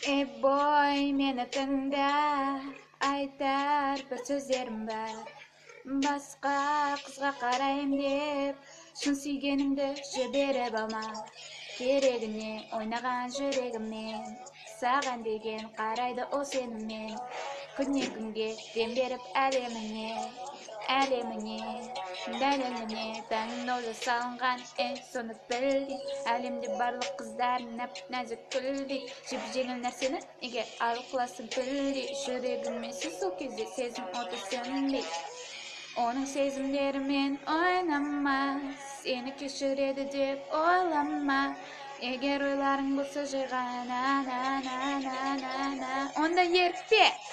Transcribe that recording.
boy, meni tыңда, айтар бір сөздерім бар. Басқа қызға қарайым деп, шын сүйгенімді жіберіп алма. Керегіне ойнаған жүрегіммен, саған деген қарайды ол сеніммен. Күннен күнге дем беріп әлеміне, дәлеліне таңдаулы салынған соны білді. Әлемде барлық қыздар нәп-нәзік күлді. Жеп-жеңіл нәрсені неге алып қыласың күлді. Жүрегіме сол кезде сезім оты сөнбей. Оның сезімдерімен ойнама, сені кешіреді деп ойлама. Егер ойларың болса жай ғана, онда еркпе.